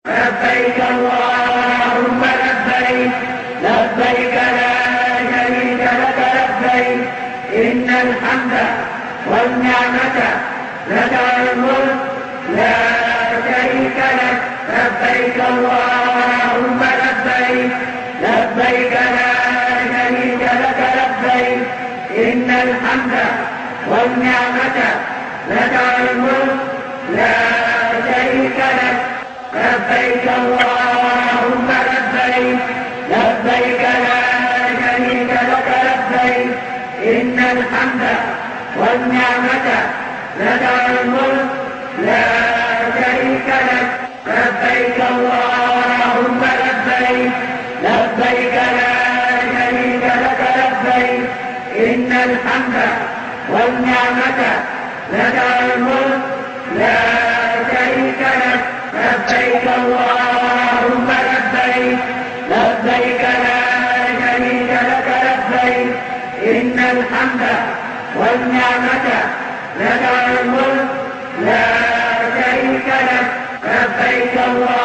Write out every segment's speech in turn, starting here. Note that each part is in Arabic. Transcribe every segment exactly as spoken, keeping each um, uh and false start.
لبيك اللهم لبيك لبيك لا شريك لك لبيك إن الحمد والنعمة لك الملك لا شريك لك لبيك اللهم لبيك لبيك لا شريك لك لبيك إن الحمد والنعمة لك الملك لا شريك لك لبيك اللهم لبيك لبيك لا شريك لك لبيك إن الحمد والنعمة لك الملك لا شريك لك لبيك اللهم لبيك لبيك لا شريك لك لبيك إن الحمد والنعمة لك الملك لا شريك لك لبيك اللهم لبيك لبيك لا شريك لك لبيك إن الحمد والنعمة لك الملك لا شريك لك لبيك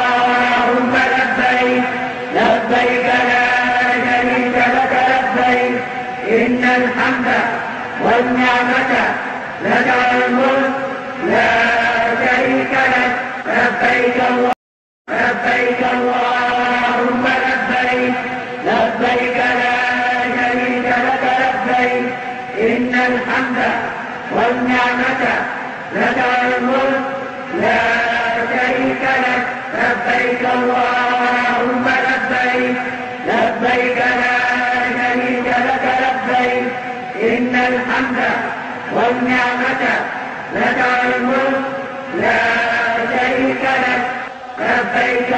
اللهم لبيك لبيك لا شريك لك لبيك إن الحمد والنعمة لك الملك لا شريك لك لبيك الله لبيك اللهم لبيك لبيك لا شريك لك لبيك إن الحمد والنعمة لك الملك لا شريك لك لبيك اللهم لبيك لبيك لا شريك لك لبيك إن الحمد والنعمة لك الملك لا شريك لك لبيك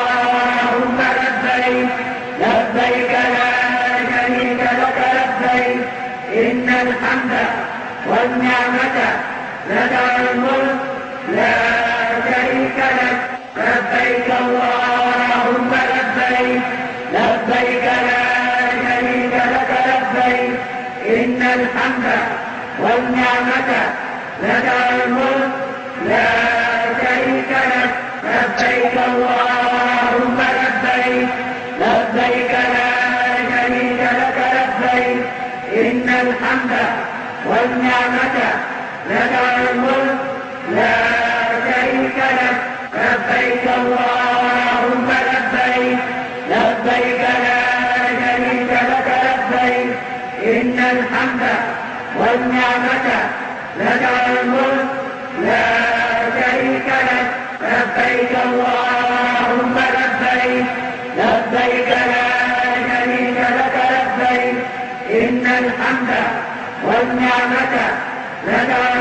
اللهم لبيك لبيك لا شريك لك لبيك إن الحمد والنعمة لك الملك لا شريك لك لبيك اللهم لبيك لبيك لا شريك لك لبيك إن الحمد والنعمة لك الملك لا شريك لك لبيك اللهم لبيك لبيك لا شريك لك لبيك إن الحمد والنعمة لك الملك لا شريك لك لبيك اللهم لبيك لبيك لا شريك لك لبيك إن الحمد والنعمة لك الملك لا شريك لك لبيك اللهم لبيك لبيك لا شريك لك لبيك إن الحمد والنعمة لك